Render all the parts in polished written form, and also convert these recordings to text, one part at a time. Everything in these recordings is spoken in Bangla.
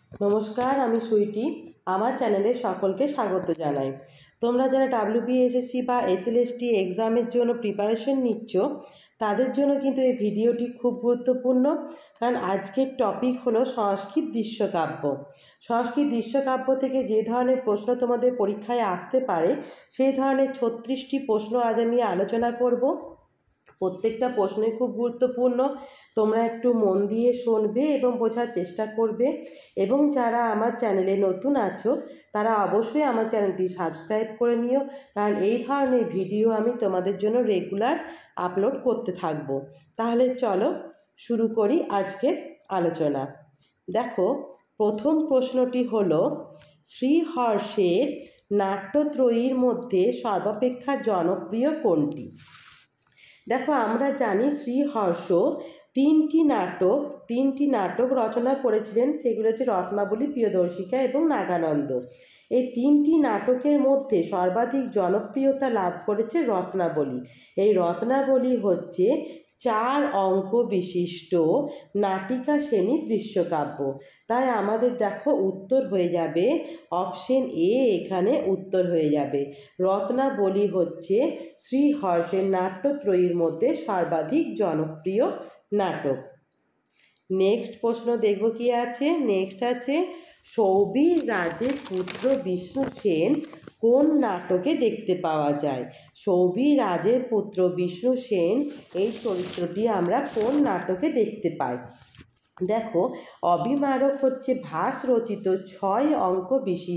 নমস্কার, আমি সুইটি। আমার চ্যানেলে সকলকে স্বাগত জানাই। তোমরা যারা WBSSC বা SLST এক্সামের জন্য প্রিপারেশন নিচ্ছ, তাদের জন্য কিন্তু এই ভিডিওটি খুব গুরুত্বপূর্ণ। কারণ আজকের টপিক হলো সংস্কৃত দৃশ্যকাব্য। সংস্কৃত দৃশ্যকাব্য থেকে যে ধরনের প্রশ্ন তোমাদের পরীক্ষায় আসতে পারে, সেই ধরনের 36টি প্রশ্ন আজ আমি আলোচনা করব। প্রত্যেকটা প্রশ্নই খুব গুরুত্বপূর্ণ। তোমরা একটু মন দিয়ে শুনবে এবং বোঝার চেষ্টা করবে। এবং যারা আমার চ্যানেলে নতুন আছো, তারা অবশ্যই আমার চ্যানেলটি সাবস্ক্রাইব করে নিও, কারণ এই ধরনের ভিডিও আমি তোমাদের জন্য রেগুলার আপলোড করতে থাকব। তাহলে চলো শুরু করি আজকের আলোচনা। দেখো, প্রথম প্রশ্নটি হলো, শ্রীহর্ষের নাট্যত্রয়ীর মধ্যে সর্বাপেক্ষা জনপ্রিয় কোনটি? দেখো, আমরা জানি শ্রীহর্ষ তিনটি নাটক রচনা করেছিলেন। সেগুলো হচ্ছে রত্নাবলী, প্রিয়দর্শিকা এবং নাগানন্দ। এই তিনটি নাটকের মধ্যে সর্বাধিক জনপ্রিয়তা লাভ করেছে রত্নাবলী। এই রত্নাবলী হচ্ছে 4 অঙ্ক বিশিষ্ট নাটিকা শ্রেণীর দৃশ্যকাব্য। তাই আমাদের দেখো উত্তর হয়ে যাবে অপশন এ। এখানে উত্তর হয়ে যাবে রত্নাবলী হচ্ছে শ্রীহর্ষের নাট্যত্রয়ীর মধ্যে সর্বাধিক জনপ্রিয় নাটক। নেক্সট প্রশ্ন দেখব কি আছে। নেক্সট আছে, সৌবীর রাজের পুত্র বিষ্ণু সেন কোন নাটকে দেখতে পাওয়া যায়? সৌবীর রাজের পুত্র বিষ্ণু সেন এই চরিত্রটি আমরা কোন নাটকে দেখতে পাই? দেখো, অবিমারক হচ্ছে ভাস রচিত 6 অঙ্ক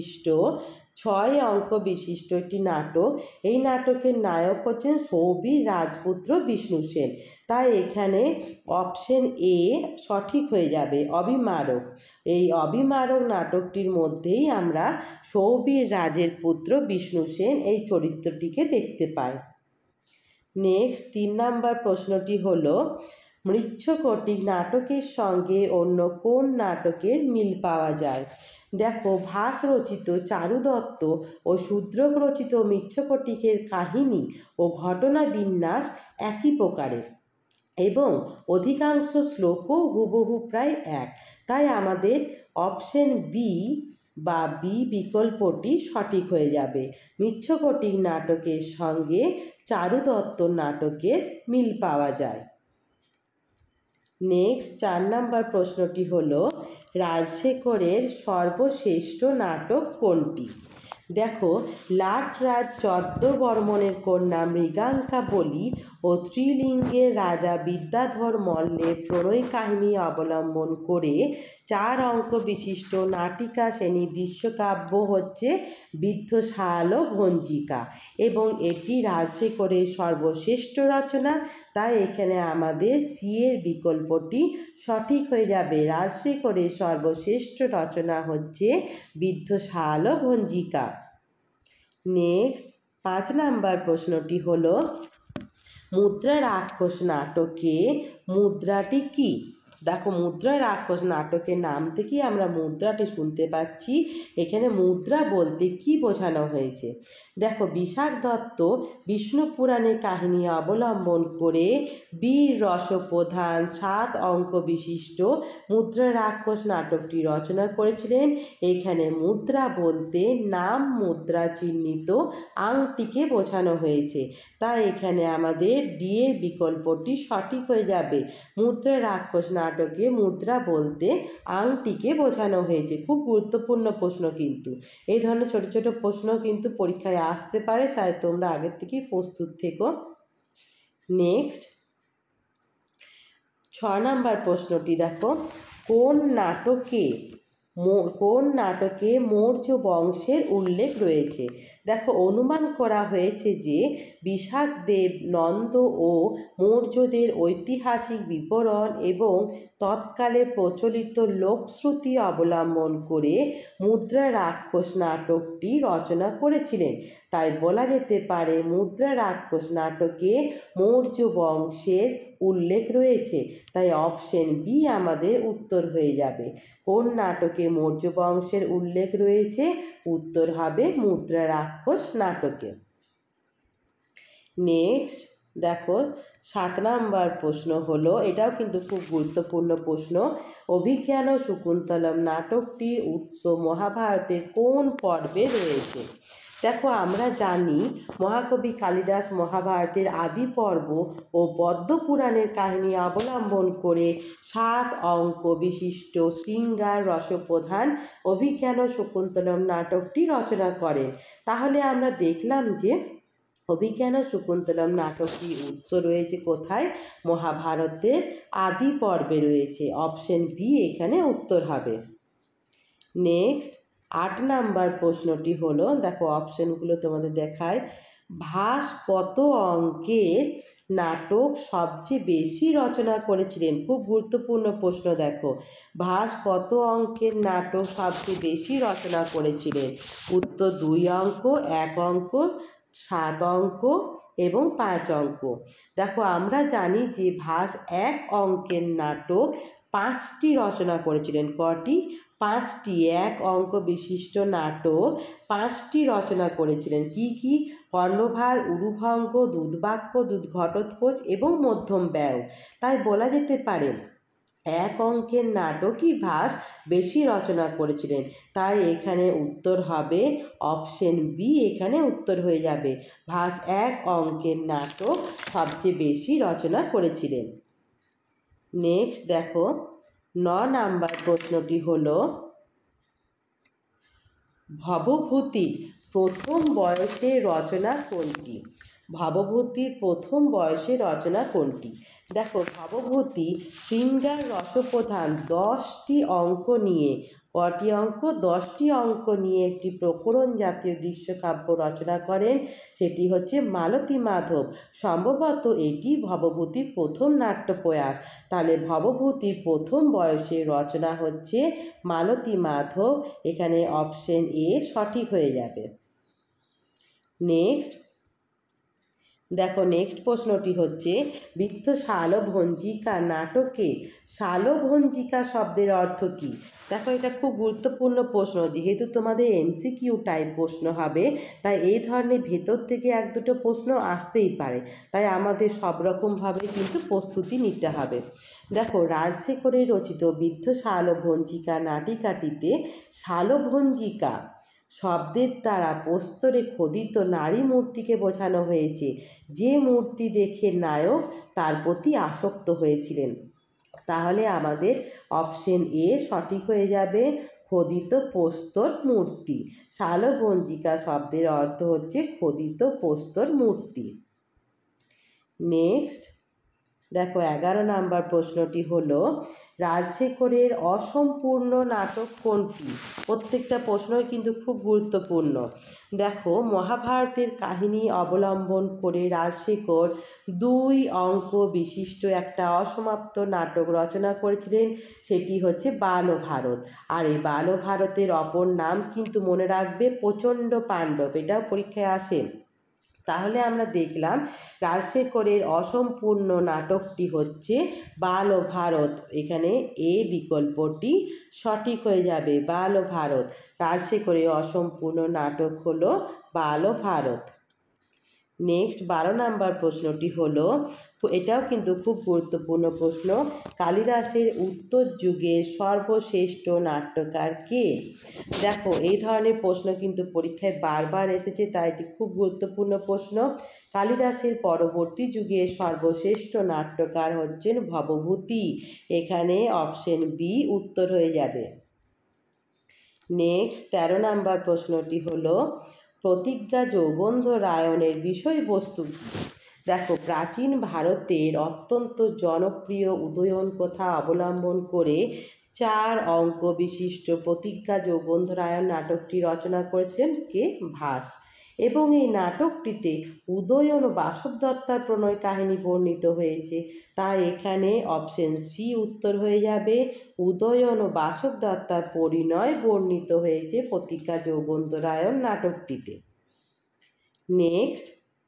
বিশিষ্ট একটি নাটক। এই নাটকের নায়ক হচ্ছেন সৌবীর রাজপুত্র বিষ্ণু সেন। তাই এখানে অপশন এ সঠিক হয়ে যাবে, অবিমারক। এই অবিমারক নাটকটির মধ্যেই আমরা সৌবীর রাজের পুত্র বিষ্ণু সেন এই চরিত্রটিকে দেখতে পাই। নেক্সট 3 নম্বর প্রশ্নটি হলো, মৃচ্ছকটিক নাটকের সঙ্গে অন্য কোন নাটকের মিল পাওয়া যায়? দেখো, ভাস রচিত চারুদত্ত ও শূদ্রক রচিত মৃচ্ছকটিকের কাহিনী ও ঘটনা বিন্যাস একই প্রকারের এবং অধিকাংশ শ্লোকও হুবহু প্রায় এক। তাই আমাদের অপশন বি বা বি বিকল্পটি সঠিক হয়ে যাবে। মৃচ্ছকটিক নাটকের সঙ্গে চারুদত্ত নাটকের মিল পাওয়া যায়। নেক্সট 4 নম্বর প্রশ্নটি হলো, রাজশেখরের সর্বশ্রেষ্ঠ নাটক কোনটি? দেখো, লাটরাজ চন্দ্রবর্মণের কন্যা মৃগাঙ্কাবলী ও ত্রিলিঙ্গের রাজা বিদ্যাধর মল্লের প্রণয় কাহিনী অবলম্বন করে 4 অঙ্ক বিশিষ্ট নাটিকা শ্রেণীর দৃশ্যকাব্য হচ্ছে বিদ্ধশাল ভঞ্জিকা এবং এটি রাজশেখরের সর্বশ্রেষ্ঠ রচনা। তাই এখানে আমাদের সি এর বিকল্পটি সঠিক হয়ে যাবে। রাজশেখরের সর্বশ্রেষ্ঠ রচনা হচ্ছে বিদ্ধশাল ভঞ্জিকা। নেক্সট 5 নম্বর প্রশ্নটি হলো, মুদ্রা রাক্ষস নাটকে মুদ্রাটি কি? দেখো, মুদ্রা রাক্ষস নাটকের নাম থেকেই আমরা মুদ্রাটি শুনতে পাচ্ছি। এখানে মুদ্রা বলতে কি বোঝানো হয়েছে? দেখো, বিশাখ দত্ত বিষ্ণু পুরাণের কাহিনী অবলম্বন করে বীর রসপ্রধান 7 অঙ্ক বিশিষ্ট মুদ্রা রাক্ষস নাটকটি রচনা করেছিলেন। এখানে মুদ্রা বলতে নাম মুদ্রা চিহ্নিত আংটিকে বোঝানো হয়েছে। তাই এখানে আমাদের ডি এর বিকল্পটি সঠিক হয়ে যাবে। মুদ্রা রাক্ষস নাটকে মুদ্রা বলতে আংটিকে বোঝানো হয়েছে। খুব গুরুত্বপূর্ণ প্রশ্ন কিন্তু। এই ধরনের ছোট ছোট প্রশ্ন কিন্তু পরীক্ষায় আসতে পারে, তাই তোমরা আগের থেকেই প্রস্তুত থেকো। নেক্সট 6 নম্বর প্রশ্নটি দেখো, কোন নাটকে মৌর্য বংশের উল্লেখ রয়েছে? দেখো, অনুমান করা হয়েছে যে বিশাখদেব নন্দ ও মৌর্যদের ঐতিহাসিক বিবরণ এবং তৎকালে প্রচলিত লোকশ্রুতি অবলম্বন করে মুদ্রা রাক্ষস নাটকটি রচনা করেছিলেন। তাই বলা যেতে পারে মুদ্রা রাক্ষস নাটকে মৌর্য বংশের উল্লেখ রয়েছে। তাই অপশন বি আমাদের উত্তর হয়ে যাবে। কোন নাটকে মৌর্য বংশের উল্লেখ রয়েছে? উত্তর হবে মুদ্রা রাক্ষস নাটকে। নেক্সট দেখো 7 নাম্বার প্রশ্ন হলো, এটাও কিন্তু খুব গুরুত্বপূর্ণ প্রশ্ন। অভিজ্ঞান ও শকুন্তলম নাটকটির উৎস মহাভারতের কোন পর্বে রয়েছে? দেখো আমরা জানি মহাকবি কালিদাস মহাভারতের আদি পর্ব ও পদ্ম পুরাণের কাহিনী অবলম্বন করে 7 অঙ্ক বিশিষ্ট শৃঙ্গার রসপ্রধান অভিজ্ঞান ও শকুন্তলম নাটকটি রচনা করেন। তাহলে আমরা দেখলাম যে অভিজ্ঞান ও শকুন্তলম নাটকটির উৎস রয়েছে কোথায়? মহাভারতের আদি পর্বে রয়েছে। অপশন বি এখানে উত্তর হবে। নেক্সট 8 নাম্বার প্রশ্নটি হলো, দেখো অপশনগুলো তোমাদের দেখায়, ভাস কত অঙ্কের নাটক সবচেয়ে বেশি রচনা করেছিলেন? খুব গুরুত্বপূর্ণ প্রশ্ন। দেখো ভাস কত অঙ্কের নাটক সবচেয়ে বেশি রচনা করেছিলেন? উত্তর 2 অঙ্ক, 1 অঙ্ক, 7 অঙ্ক এবং 5 অঙ্ক। দেখো আমরা জানি যে ভাস 1 অঙ্কের নাটক 5টি রচনা করেছিলেন। কটি? 5টি 1 অঙ্ক বিশিষ্ট নাটক 5টি রচনা করেছিলেন। কি কি? কর্ণভার, উরুভঙ্গ, দুধবাক্য, দুধঘটোৎকোচ এবং মধ্যম ব্যয়। তাই বলা যেতে পারে 1 অঙ্কের নাটকই ভাস বেশি রচনা করেছিলেন। তাই এখানে উত্তর হবে অপশন বি, এখানে উত্তর হয়ে যাবে। ভাস 1 অঙ্কের নাটক সবচেয়ে বেশি রচনা করেছিলেন। নেক্সট দেখো 9 নাম্বার প্রশ্নটি হলো, ভবভূতির প্রথম বয়সে রচনা কোনটি? ভবভূতির প্রথম বয়সে রচনা কোনটি? দেখো ভবভূতি শৃঙ্গার রসপ্রধান 10টি অঙ্ক নিয়ে, কটি অঙ্ক? 10টি অঙ্ক নিয়ে একটি প্রকরণ জাতীয় দৃশ্যকাব্য রচনা করেন। সেটি হচ্ছে মালতী মাধব। সম্ভবত এটি ভবভূতির প্রথম নাট্যপ্রয়াস। তাহলে ভবভূতির প্রথম বয়সে রচনা হচ্ছে মালতী মাধব। এখানে অপশন এ সঠিক হয়ে যাবে। নেক্সট দেখো নেক্সট প্রশ্নটি হচ্ছে, বৃত্ত শালভঞ্জিকা নাটকে শালভঞ্জিকা শব্দের অর্থ কী? দেখো এটা খুব গুরুত্বপূর্ণ প্রশ্ন। যেহেতু তোমাদের এমসিকিউ টাইপ প্রশ্ন হবে, তাই এই ধরনের ভেতর থেকে 1-2টো প্রশ্ন আসতেই পারে। তাই আমাদের সব রকমভাবে কিন্তু প্রস্তুতি নিতে হবে। দেখো রাজশেখরের রচিত বৃত্ত শালভঞ্জিকা নাটিকাটিতে শালভঞ্জিকা শব্দের দ্বারা প্রস্তরে খোদিত নারী মূর্তিকে বোঝানো হয়েছে, যে মূর্তি দেখে নায়ক তার প্রতি আসক্ত হয়েছিলেন। তাহলে আমাদের অপশন এ সঠিক হয়ে যাবে, খোদিত প্রস্তর মূর্তি। শালভঞ্জিকা শব্দের অর্থ হচ্ছে খোদিত প্রস্তর মূর্তি। নেক্সট দেখো 11 নাম্বার প্রশ্নটি হলো, রাজশেখরের অসম্পূর্ণ নাটক কোনটি? প্রত্যেকটা প্রশ্নই কিন্তু খুব গুরুত্বপূর্ণ। দেখো মহাভারতের কাহিনী অবলম্বন করে রাজশেখর 2 অঙ্ক বিশিষ্ট একটা অসমাপ্ত নাটক রচনা করেছিলেন। সেটি হচ্ছে বালভারত। আর এই বালভারতের অপর নাম কিন্তু মনে রাখবে প্রচণ্ড পাণ্ডব। এটাও পরীক্ষায় আসে। তাহলে আমরা দেখলাম রাজশেখরের অসম্পূর্ণ নাটকটি হচ্ছে বালভারত। এখানে এ বিকল্পটি সঠিক হয়ে যাবে, বালভারত। রাজশেখরের অসম্পূর্ণ নাটক হলো বালভারত। নেক্সট 12 নাম্বার প্রশ্নটি হলো, এটাও কিন্তু খুব গুরুত্বপূর্ণ প্রশ্ন, কালিদাসের উত্তর যুগের সর্বশ্রেষ্ঠ নাট্যকার কে? দেখো এই ধরনের প্রশ্ন কিন্তু পরীক্ষায় বারবার এসেছে, তাই এটি খুব গুরুত্বপূর্ণ প্রশ্ন। কালিদাসের পরবর্তী যুগের সর্বশ্রেষ্ঠ নাট্যকার হচ্ছেন ভবভূতি। এখানে অপশন বি উত্তর হয়ে যাবে। নেক্সট 13 নাম্বার প্রশ্নটি হলো, প্রতিজ্ঞা যৌগন্ধরায়ণের বিষয়বস্তু কী? দেখো প্রাচীন ভারতের অত্যন্ত জনপ্রিয় উদয়ন কথা অবলম্বন করে 4 অঙ্ক বিশিষ্ট প্রতিজ্ঞা যৌগন্ধরায়ণ নাটকটি রচনা করেছিলেন কে? ভাস। এবং এই নাটকটিতে উদয়ন ও বাসব দত্তার প্রণয় কাহিনী বর্ণিত হয়েছে। তাই এখানে অপশন সি উত্তর হয়ে যাবে, উদয়ন ও বাসব দত্তার পরিণয় বর্ণিত হয়েছে প্রতিজ্ঞা যৌগন্ধরায়ণ নাটকটিতে। নেক্সট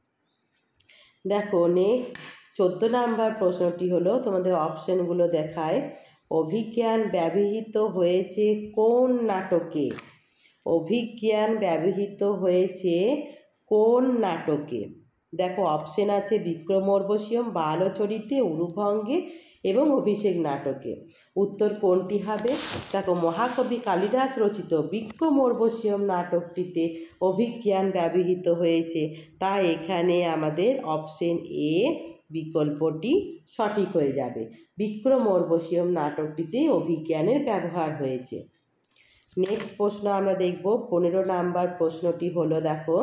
দেখো নেক্সট 14 নাম্বার প্রশ্নটি হলো, তোমাদের অপশনগুলো দেখায়, অভিজ্ঞান ব্যবহৃত হয়েছে কোন নাটকে? অভিজ্ঞান ব্যবহৃত হয়েছে কোন নাটকে? দেখো অপশন আছে বিক্রম উর্বশীয়ম, বালচরিতে, উরুভঙ্গে এবং অভিষেক নাটকে। উত্তর কোনটি হবে? দেখো মহাকবি কালিদাস রচিত বিক্রম উর্বশীয়ম নাটকটিতে অভিজ্ঞান ব্যবহৃত হয়েছে, তাই এখানে আমাদের অপশন এ বিকল্পটি সঠিক হয়ে যাবে। বিক্রম উর্বশীয়ম নাটকটিতে অভিজ্ঞানের ব্যবহার হয়েছে। নেক্সট প্রশ্ন আমরা দেখব 15 নাম্বার প্রশ্নটি হলো, দেখো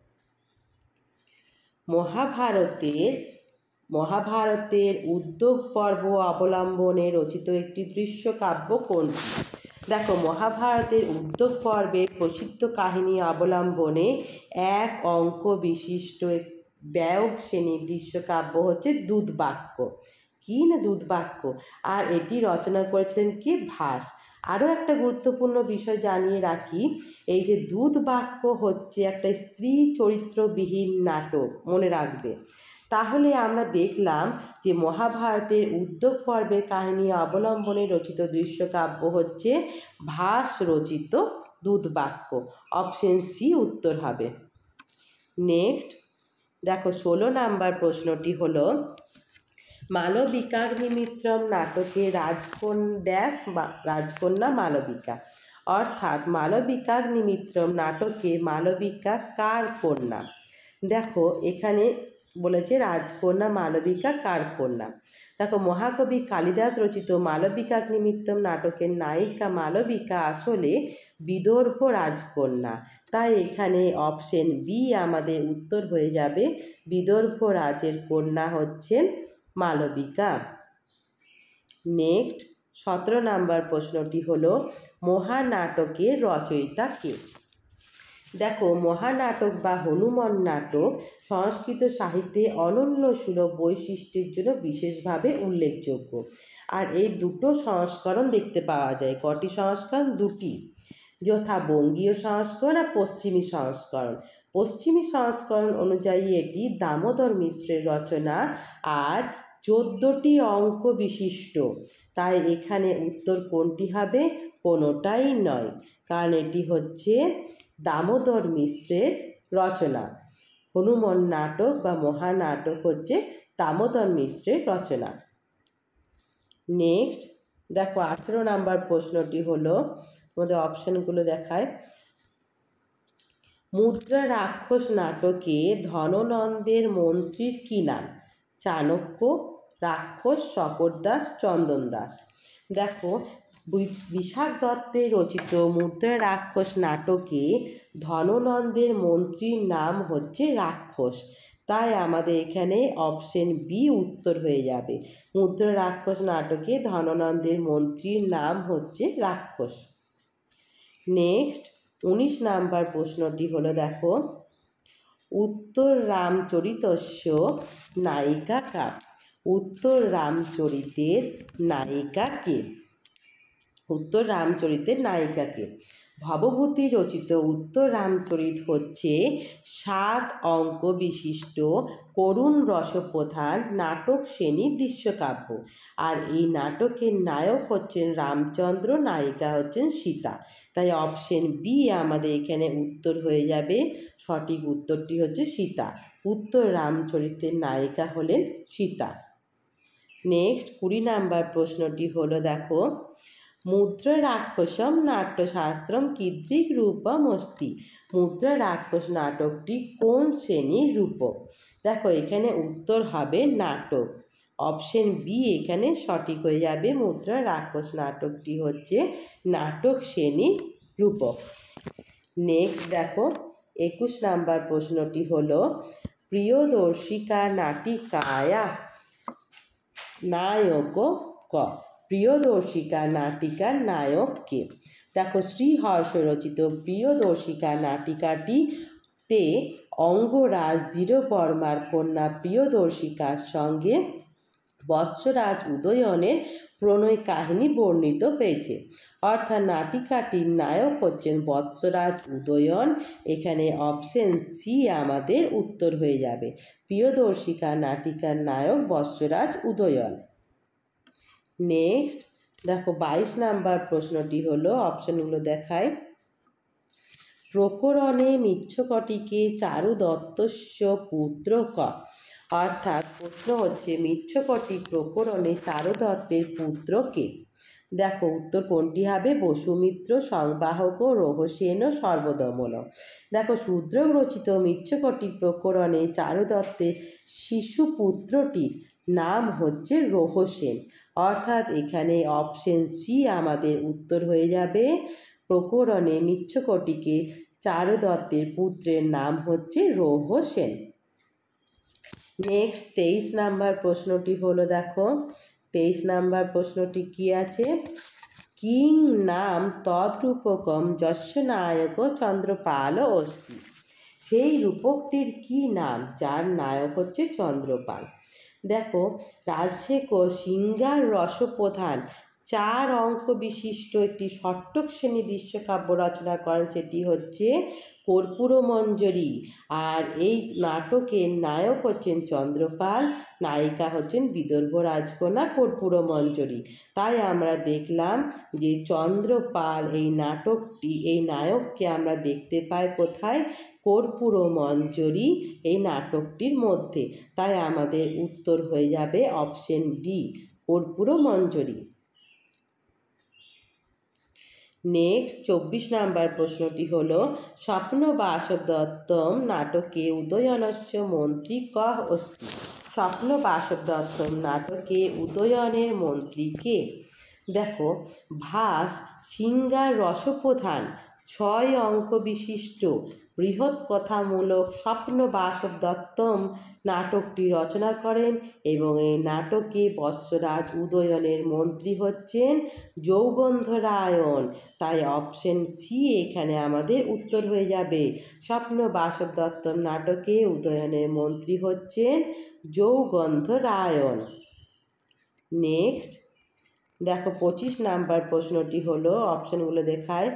মহাভারতের উদ্যোগ পর্ব অবলম্বনে রচিত একটি দৃশ্যকাব্য কোনটি? দেখো মহাভারতের উদ্যোগ পর্বের প্রসিদ্ধ কাহিনী অবলম্বনে এক অঙ্ক বিশিষ্ট ব্যায়ক শ্রেণীর দৃশ্যকাব্য হচ্ছে দূতবাক্য। কি না দূতবাক্য, আর এটি রচনা করেছিলেন কে? ভাস। আরও একটা গুরুত্বপূর্ণ বিষয় জানিয়ে রাখি, এই যে দূতবাক্য হচ্ছে একটা স্ত্রী চরিত্রবিহীন নাটক, মনে রাখবে। তাহলে আমরা দেখলাম যে মহাভারতের উদ্যোগ পর্বের কাহিনী অবলম্বনে রচিত দৃশ্যকাব্য হচ্ছে ভাস রচিত দূতবাক্য। অপশন সি উত্তর হবে। নেক্সট দেখো 16 নাম্বার প্রশ্নটি হলো, মালবিকাগ্নিমিত্রম নাটকে রাজকন্যা মালবিকা, অর্থাৎ মালবিকাগ্নিমিত্রম নাটকে মালবিকা কার কন্যা? দেখো এখানে বলেছে রাজকন্যা মালবিকা কার কন্যা। দেখো মহাকবি কালিদাস রচিত মালবিকাগ্নিমিত্রম নাটকের নায়িকা মালবিকা আসলে বিদর্ভ রাজকন্যা, তাই এখানে অপশন বি আমাদের উত্তর হয়ে যাবে। বিদর্ভ রাজের কন্যা হচ্ছেন মালবিকা। নেক্সট 17 নাম্বার প্রশ্নটি হলো, মহানাটকের রচয়িতা কে? দেখো মহানাটক বা হনুমান নাটক সংস্কৃত সাহিত্যে অনন্য সুলভ বৈশিষ্ট্যের জন্য বিশেষভাবে উল্লেখযোগ্য। আর এই দুটো সংস্করণ দেখতে পাওয়া যায়। কটি সংস্করণ? দুটি, যথা বঙ্গীয় সংস্করণ আর পশ্চিমী সংস্করণ। পশ্চিমী সংস্করণ অনুযায়ী এটি দামোদর মিশ্রের রচনা আর 14টি অঙ্ক বিশিষ্ট, তাই এখানে উত্তর কোনটি হবে? কোনোটাই নয়, কারণ এটি হচ্ছে দামোদর মিশ্রের রচনা। হনুমান নাটক বা মহানাটক হচ্ছে দামোদর মিশ্রের রচনা। নেক্সট দেখো 18 নাম্বার প্রশ্নটি হলো, তোমাদের অপশনগুলো দেখায়। মুদ্রা রাক্ষস নাটকে ধননন্দের মন্ত্রীর কী নাম? চাণক্য, রাক্ষস, শকট দাস, চন্দন দাস। দেখো বিশাখ দত্তের রচিত মুদ্রা রাক্ষস নাটকে ধননন্দের মন্ত্রীর নাম হচ্ছে রাক্ষস, তাই আমাদের এখানে অপশন বি উত্তর হয়ে যাবে। মুদ্রা রাক্ষস নাটকে ধননন্দের মন্ত্রীর নাম হচ্ছে রাক্ষস। নেক্সট 19 নাম্বার প্রশ্নটি হলো, দেখো উত্তর রামচরিতস্য নায়িকা কা? উত্তর রামচরিতের নায়িকা কে? উত্তর রামচরিতের নায়িকা কে? ভবভূতি রচিত উত্তর রামচরিত হচ্ছে 7 অঙ্ক বিশিষ্ট করুণ রসপ্রধান নাটক শ্রেণীর দৃশ্যকাব্য। আর এই নাটকের নায়ক হচ্ছেন রামচন্দ্র, নায়িকা হচ্ছেন সীতা, তাই অপশন বি আমাদের এখানে উত্তর হয়ে যাবে। সঠিক উত্তরটি হচ্ছে সীতা। উত্তর রামচরিতের নায়িকা হলেন সীতা। নেক্সট 20 নাম্বার প্রশ্নটি হলো, দেখো মুদ্রা রাক্ষসম নাট্যশাস্ত্রম কীদৃক রূপম অস্তি? মুদ্রা রাক্ষস নাটকটি কোন শ্রেণীর রূপক? দেখো এখানে উত্তর হবে নাটক। অপশন বি এখানে সঠিক হয়ে যাবে। মুদ্রা রাক্ষস নাটকটি হচ্ছে নাটক শ্রেণীর রূপক। নেক্সট দেখো 21 নাম্বার প্রশ্নটি হলো, প্রিয়দর্শিকা নাটিকায়া নায়ক ক? প্রিয়দর্শিকা নাটিকার নায়ক কে? দেখো শ্রীহর্ষ রচিত প্রিয়দর্শিকা নাটিকাটিতে অঙ্গরাজ ধীরবর্মার কন্যা প্রিয়দর্শিকার সঙ্গে বৎসরাজ উদয়নের প্রণয় কাহিনী বর্ণিত হয়েছে, অর্থাৎ নাটিকাটির নায়ক হচ্ছেন বৎসরাজ উদয়ন। এখানে অপশন সি আমাদের উত্তর হয়ে যাবে। প্রিয়দর্শিকা নাটিকার নায়ক বৎসরাজ উদয়ন। নেক্সট দেখো 22 নাম্বার প্রশ্নটি হলো, অপশনগুলো দেখায়। প্রকরণে মিচ্ছকটিকে চারু দত্তস্য পুত্র ক। অর্থাৎ প্রশ্ন হচ্ছে মিচ্ছকটি প্রকরণে চারু দত্তের পুত্র কে। দেখো উত্তর কোনটি হবে? বসুমিত্র, সংবাহক, রহস্যেন, সর্বদমন। দেখো শূদ্র রচিত মিচ্ছকটি প্রকরণে চারু দত্তের শিশুপুত্রটির নাম হচ্ছে রহস্যেন। অর্থাৎ এখানে অপশন সি আমাদের উত্তর হয়ে যাবে। প্রকরণে মিচ্ছকটিকে চারু দত্তের পুত্রের নাম হচ্ছে রহস্যেন। নেক্সট 23 নাম্বার প্রশ্নটি হলো, দেখো 23 নাম্বার প্রশ্নটি কি আছে? কিং নাম তদ্রূপকম যস্য নায়ক চন্দ্রপাল অস্তি। সেই রূপকটির কি নাম যার নায়ক হচ্ছে চন্দ্রপাল? দেখো রাজশেখর সিঙ্গার রসপ্রধান 4 অঙ্ক বিশিষ্ট একটি ষট্টক শ্রেণী দৃশ্যকাব্য রচনা করেন, সেটি হচ্ছে কর্পূরমঞ্জরি। আর এই নাটকের নায়ক হচ্ছেন চন্দ্রপাল, নায়িকা হচ্ছেন বিদর্ভ রাজকন্যা কর্পূরমঞ্জরি। তাই আমরা দেখলাম যে চন্দ্রপাল এই নায়ককে আমরা দেখতে পাই কোথায়? কর্পূরমঞ্জরি এই নাটকটির মধ্যে। তাই আমাদের উত্তর হয়ে যাবে option D, Karpuramanjari. Next 24 number প্রশ্নটি হলো, স্বপ্ন বাসব দত্তম নাটকে উদয়নস্য মন্ত্রী কঃ অস্তি। স্বপ্ন বাসব দত্তম নাটকে উদয়নের মন্ত্রী কে? দেখো ভাস সিঙ্গার রসপ্রধান 6 অঙ্ক বিশিষ্ট বৃহৎ কথামূলক স্বপ্ন বাসব দত্তম নাটকটি রচনা করেন এবং এই নাটকে বৎসরাজ উদয়নের মন্ত্রী হচ্ছেন যৌগন্ধরায়ণ। তাই অপশন সি এখানে আমাদের উত্তর হয়ে যাবে। স্বপ্ন বাসব দত্তম নাটকে উদয়নের মন্ত্রী হচ্ছেন যৌগন্ধরায়ণ। নেক্সট দেখো 25 নাম্বার প্রশ্নটি হলো, অপশনগুলো দেখায়,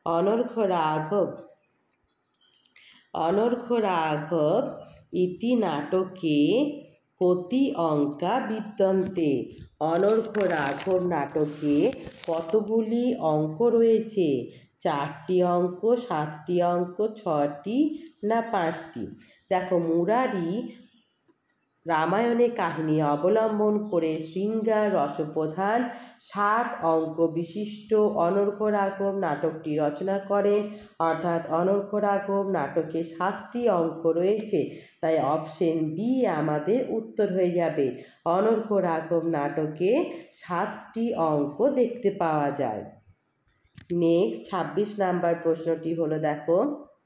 অনর্ঘ রাঘব ইতি নাটকে কতি অঙ্কা বিদ্যন্তে। অনর্ঘ রাঘব নাটকে কতগুলি অঙ্ক রয়েছে? 4টি অঙ্ক, 7টি অঙ্ক, 6টি না 5টি? দেখো মুরারি রামায়ণে কাহিনী অবলম্বন করে শৃঙ্গার রসপ্রধান 7 অঙ্ক বিশিষ্ট অনর্ঘ রাঘব নাটকটি রচনা করেন। অর্থাৎ অনর্ঘ রাঘব নাটকে 7টি অঙ্ক রয়েছে। তাই অপশন বি আমাদের উত্তর হয়ে যাবে। অনর্ঘ রাঘব নাটকে 7টি অঙ্ক দেখতে পাওয়া যায়। নেক্সট 26 নাম্বার প্রশ্নটি হলো, দেখো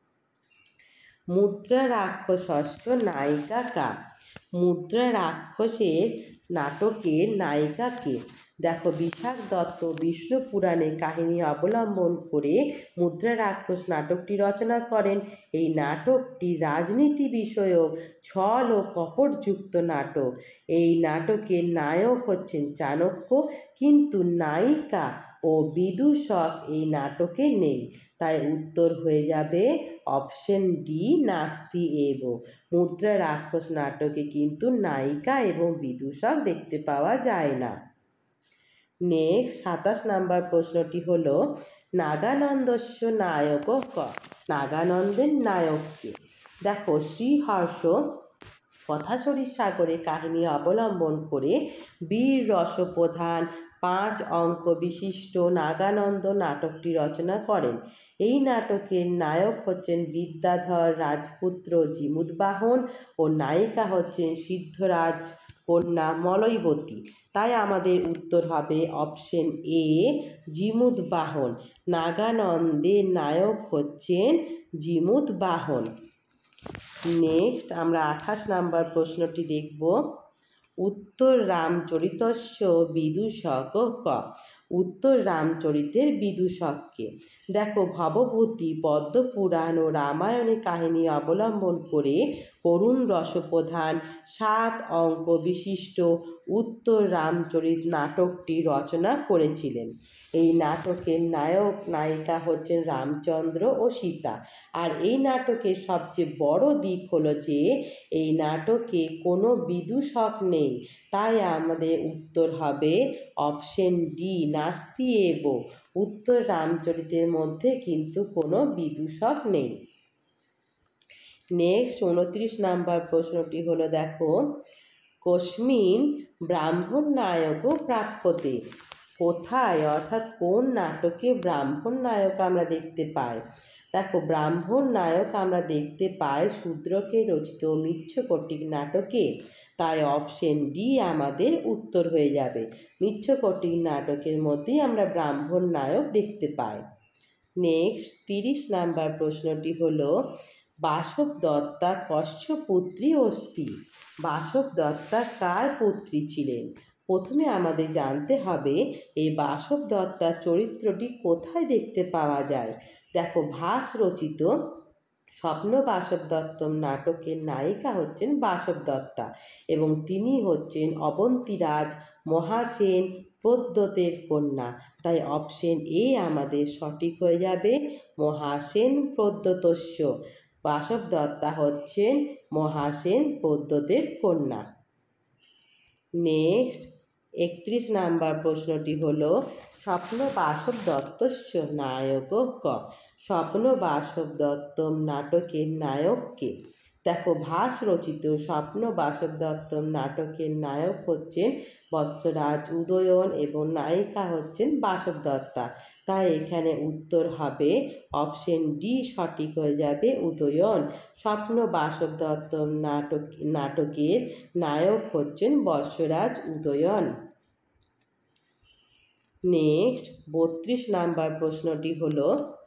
মুদ্রা রাক্ষসস্য নায়িকা কা। মুদ্রা রাক্ষসের নাটকের নায়িকা কে? দেখো বিশাখ দত্ত বিষ্ণু পুরাণে কাহিনী অবলম্বন করে মুদ্রা রাক্ষস নাটকটি রচনা করেন। এই নাটকটি রাজনীতি বিষয়ক ছল ও কপটযুক্ত নাটক। এই নাটকের নায়ক হচ্ছেন চাণক্য, কিন্তু নায়িকা ও বিদূষক এই নাটকে নেই। তাই উত্তর হয়ে যাবে অপশন ডি, নাস্তি এব। মুদ্রা রাক্ষস নাটকে কিন্তু নায়িকা এবং বিদূষক দেখতে পাওয়া যায় না। নেক্সট 27 নাম্বার প্রশ্নটি হলো, নাগানন্দস্য নায়ক ক। নাগানন্দের নায়ককে? দেখো শ্রীহর্ষ কথাছড়ির সাগরে কাহিনী অবলম্বন করে বীর রসপ্রধান 5 অঙ্ক বিশিষ্ট নাগানন্দ নাটকটি রচনা করেন। এই নাটকের নায়ক হচ্ছেন বিদ্যাধর রাজপুত্র জিমুদবাহন ও নায়িকা হচ্ছেন সিদ্ধরাজ কন্যা মলয়বতী। তাই আমাদের উত্তর হবে অপশন এ, জিমুদবাহন। নাগানন্দের নায়ক হচ্ছেন জিমুদবাহন। নেক্সট আমরা 28 নাম্বার প্রশ্নটি দেখব, উত্তর রামচরিতস্য বিদূষক ক। উত্তর রামচরিতের বিদূষককে? দেখো ভবভূতি পদ্মপুরাণ ও রামায়ণে কাহিনী অবলম্বন করে করুণ রসপ্রধান 7 অঙ্ক বিশিষ্ট উত্তর রামচরিত নাটকটি রচনা করেছিলেন। এই নাটকের নায়ক নায়িকা হচ্ছেন রামচন্দ্র ও সীতা। আর এই নাটকের সবচেয়ে বড় দিক হলো যে এই নাটকে কোনো বিদূষক নেই। তাই আমাদের উত্তর হবে অপশন ডি, নাস্তি এব। উত্তর, রামচরিতের মধ্যে কিন্তু কোনো বিদূষক নেই। নেক্সট 29 নাম্বার প্রশ্নটি হলো, দেখো, কস্মিন ব্রাহ্মণ নায়ক প্রাপ্যতে। কোথায় অর্থাৎ কোন নাটকে ব্রাহ্মণ নায়ক আমরা দেখতে পাই? দেখো, ব্রাহ্মণ নায়ক আমরা দেখতে পাই শূদ্রকে রচিত মৃচ্ছকটিক নাটকে। তাই অপশন ডি আমাদের উত্তর হয়ে যাবে। মৃচ্ছকটিক নাটকের মধ্যেই আমরা ব্রাহ্মণ নায়ক দেখতে পাই। নেক্সট 30 নাম্বার প্রশ্নটি হলো, বাসব দত্তা কস্য পুত্রী অস্তি। বাসব দত্তা কার পুত্রী ছিলেন? প্রথমে আমাদের জানতে হবে এই বাসব দত্তার চরিত্রটি কোথায় দেখতে পাওয়া যায়। দেখো, ভাস রচিত স্বপ্ন বাসব দত্তম নাটকের নায়িকা হচ্ছেন বাসব দত্তা এবং তিনি হচ্ছেন অবন্তীরাজ মহাসেন প্রদ্যোতের কন্যা। তাই অপশন এ আমাদের সঠিক হয়ে যাবে, মহাসেন প্রদ্যোতস্য। বাসব দত্তা হচ্ছেন মহাসেন প্রদ্যোতের কন্যা। নেক্সট 31 নাম্বার প্রশ্নটি হলো, স্বপ্ন বাসব দত্তস্য নায়ক ক। স্বপ্ন বাসব দত্তম নাটকের নায়ক কে? দেখো, ভাস রচিত স্বপ্ন বাসব দত্তম নাটকের নায়ক হচ্ছেন বৎসরাজ উদয়ন এবং নায়িকা হচ্ছেন বাসব দত্তা। তাই এখানে উত্তর হবে অপশন ডি সঠিক হয়ে যাবে, উদয়ন। স্বপ্ন বাসব দত্তম নাটকের নায়ক হচ্ছেন বৎসরাজ উদয়ন। নেক্সট 32 নাম্বার প্রশ্নটি হলো,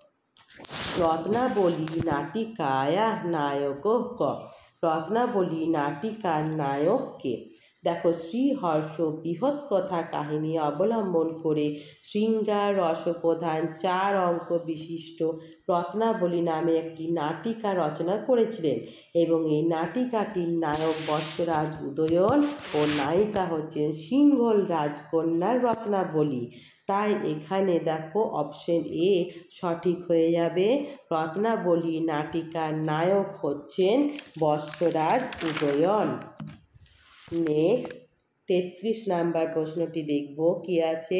রত্নাবলী নাটিকায়া নায়ক ক। রত্নাবলী নাটিকার নায়ক কে? দেখো, শ্রীহর্ষ বৃহৎ কথা কাহিনী অবলম্বন করে শৃঙ্গার রসপ্রধান 4 অঙ্ক বিশিষ্ট রত্নাবলী নামে একটি নাটিকা রচনা করেছিলেন এবং এই নাটিকাটির নায়ক বৎসরাজ উদয়ন ও নায়িকা হচ্ছেন সিংহল রাজকন্যার রত্নাবলী। তাই এখানে দেখো অপশন এ সঠিক হয়ে যাবে, রত্নাবলী নাটিকার নায়ক হচ্ছেন বৎসরাজ উদয়ন। নেক্সট 33 নাম্বার প্রশ্নটি দেখব কি আছে।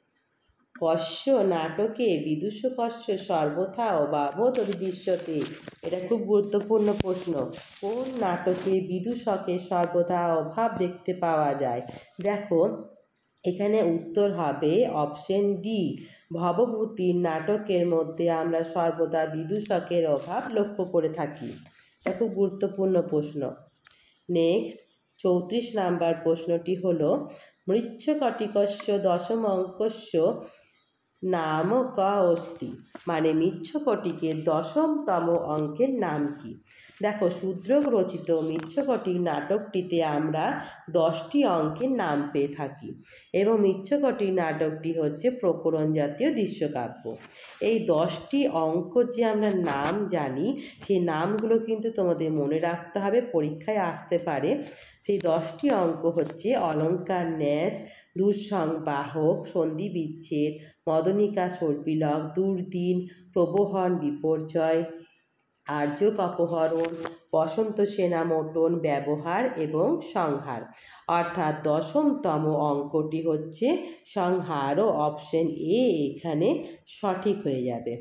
কস্য নাটকে বিদুষ কস্য সর্বথা অভাবত দৃশ্যতে। এটা খুব গুরুত্বপূর্ণ প্রশ্ন। কোন নাটকে বিদূষকের সর্বদা অভাব দেখতে পাওয়া যায়? দেখো, এখানে উত্তর হবে অপশন ডি, ভবভূতির নাটকের মধ্যে আমরা সর্বদা বিদূষকের অভাব লক্ষ্য করে থাকি। এটা খুব গুরুত্বপূর্ণ প্রশ্ন। নেক্সট 34 নাম্বার প্রশ্নটি হলো, মৃচ্ছকটিকস্য দশম অঙ্কস্য নাম ক অস্তি। মানে মৃচ্ছকটিকের 10তম অঙ্কের নাম কি? দেখো, শূদ্রক রচিত মৃচ্ছকটিক নাটকটিতে আমরা 10টি অঙ্কের নাম পেয়ে থাকি এবং মৃচ্ছকটিক নাটকটি হচ্ছে প্রকরণ জাতীয় দৃশ্যকাব্য। এই 10টি অঙ্ক যে আমরা নাম জানি, সেই নামগুলো কিন্তু তোমাদের মনে রাখতে হবে, পরীক্ষায় আসতে পারে। সেই 10টি অঙ্ক হচ্ছে অলঙ্কার ন্যাস, দুঃসংবাহক, সন্ধি বিচ্ছেদ, মদনিকা সর্পিলক, দুর্দিন, প্রবহন বিপর্যয়, আর্যক অপহরণ, বসন্ত সেনামোটন, ব্যবহার এবং সংহার। অর্থাৎ 10তম অঙ্কটি হচ্ছে সংহার ও অপশন এ এখানে সঠিক হয়ে যাবে।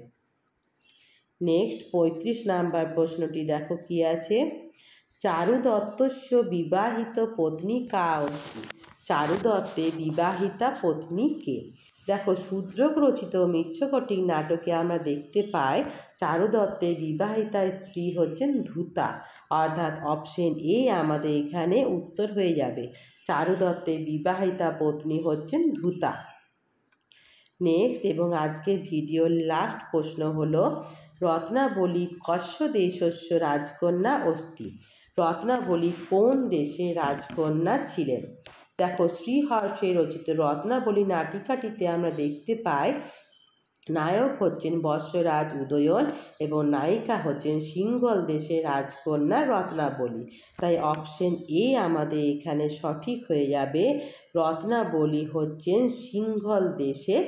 নেক্সট 35 নাম্বার প্রশ্নটি দেখো কি আছে। চারু দত্তস্য বিবাহিত পত্নী কা অস্তি। চারু দত্তের বিবাহিতা পত্নী কে? দেখো, শূদ্রক রচিত মৃচ্ছকটিক নাটকে আমরা দেখতে পাই চারু দত্তের বিবাহিতা স্ত্রী হচ্ছেন ধূতা। অর্থাৎ অপশন এ আমাদের এখানে উত্তর হয়ে যাবে, চারু দত্তের বিবাহিতা পত্নী হচ্ছেন ধূতা। নেক্সট এবং আজকের ভিডিওর লাস্ট প্রশ্ন হলো, রত্নাবলী কস্য দেশস্য রাজকন্যা অস্তি। রত্নাবলী কোন দেশে রাজকন্যা ছিলেন? দেখো, শ্রীহর্ষে রচিত রত্নাবলী নাটিকাটিতে আমরা দেখতে পাই নায়ক হচ্ছেন বৎসরাজ উদয়ন এবং নায়িকা হচ্ছেন সিংহল দেশের রাজকন্যা রত্নাবলী। তাই অপশন এ আমাদের এখানে সঠিক হয়ে যাবে, রত্নাবলী হচ্ছেন সিংহল দেশের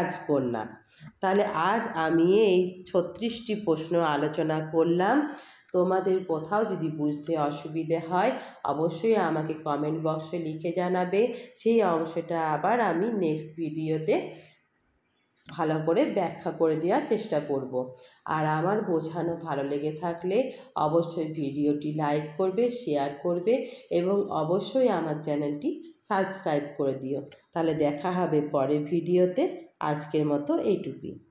রাজকন্যা। তাহলে আজ আমি এই 36টি প্রশ্ন আলোচনা করলাম। তোমাদের কোথাও যদি বুঝতে অসুবিধে হয় অবশ্যই আমাকে কমেন্ট বক্সে লিখে জানাবে। সেই অংশটা আবার আমি নেক্সট ভিডিওতে ভালো করে ব্যাখ্যা করে দেওয়ার চেষ্টা করব। আর আমার বোঝানো ভালো লেগে থাকলে অবশ্যই ভিডিওটি লাইক করবে, শেয়ার করবে এবং অবশ্যই আমার চ্যানেলটি সাবস্ক্রাইব করে দিও। তাহলে দেখা হবে পরের ভিডিওতে। আজকের মতো এইটুকুই।